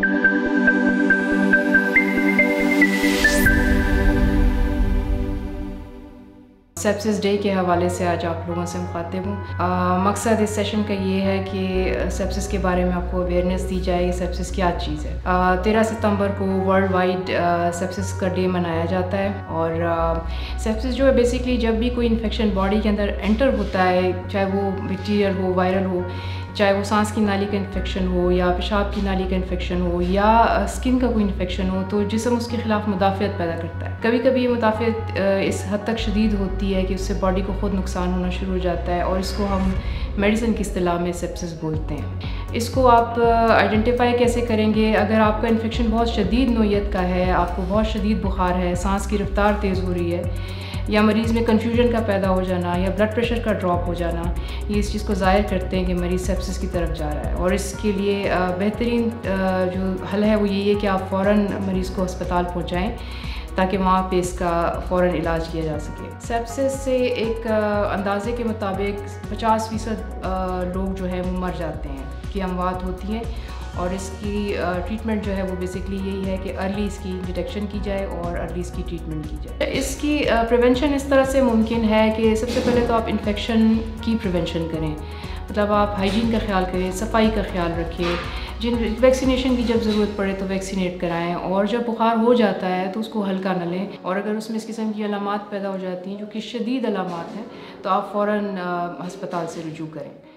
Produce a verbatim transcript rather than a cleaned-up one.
Sepsis day के हवाले से आज आप लोगों से मुखातिब हूँ। मकसद इस सेशन का ये है कि सेप्सिस के बारे में आपको अवेयरनेस दी जाए, सेप्सिस क्या चीज़ है। तेरह सितंबर को वर्ल्ड वाइड सेप्सिस का डे मनाया जाता है। और सेप्सिस जो है बेसिकली जब भी कोई इन्फेक्शन बॉडी के अंदर एंटर होता है, चाहे वो बैक्टीरियल हो, वायरल हो, चाहे वो सांस की नाली का इन्फेक्शन हो या पेशाब की नाली का इन्फेक्शन हो या स्किन का कोई इन्फेक्शन हो, तो जिस्म उसके ख़िलाफ़ मुदाफ़ियत पैदा करता है। कभी कभी ये मुदाफ़ियत इस हद तक शदीद होती है कि उससे बॉडी को ख़ुद नुकसान होना शुरू हो जाता है और इसको हम मेडिसिन की इस्तिलाह में सेप्सिस बोलते हैं। इसको आप आइडेंटिफाई कैसे करेंगे? अगर आपका इन्फेक्शन बहुत शदीद नोयत का है, आपको बहुत शदीद बुखार है, सांस की रफ्तार तेज़ हो रही है, या मरीज़ में कन्फ्यूजन का पैदा हो जाना या ब्लड प्रेशर का ड्रॉप हो जाना, ये इस चीज़ को ज़ाहिर करते हैं कि मरीज़ सेप्सिस की तरफ जा रहा है। और इसके लिए बेहतरीन जो हल है वो यही है कि आप फ़ौरन मरीज़ को अस्पताल पहुँचाएँ ताकि वहाँ पे इसका फ़ौरन इलाज किया जा सके। सेप्सिस से एक अंदाज़े के मुताबिक पचास फ़ीसद लोग जो है वो मर जाते हैं, कि अमवात होती हैं। और इसकी ट्रीटमेंट जो है वो बेसिकली यही है कि अर्ली इसकी डिटेक्शन की जाए और अर्ली इसकी ट्रीटमेंट की जाए। इसकी प्रिवेंशन इस तरह से मुमकिन है कि सबसे पहले तो आप इन्फेक्शन की प्रिवेंशन करें, मतलब आप हाइजीन का ख्याल करें, सफाई का ख्याल रखें। जिन वैक्सीनेशन की जब ज़रूरत पड़े तो वैक्सीनेट कराएं, और जब बुखार हो जाता है तो उसको हल्का न लें। और अगर उसमें इस किस्म की अलामात पैदा हो जाती हैं जो कि शदीद अलामात हैं, तो आप फ़ौरन अस्पताल से रुजू करें।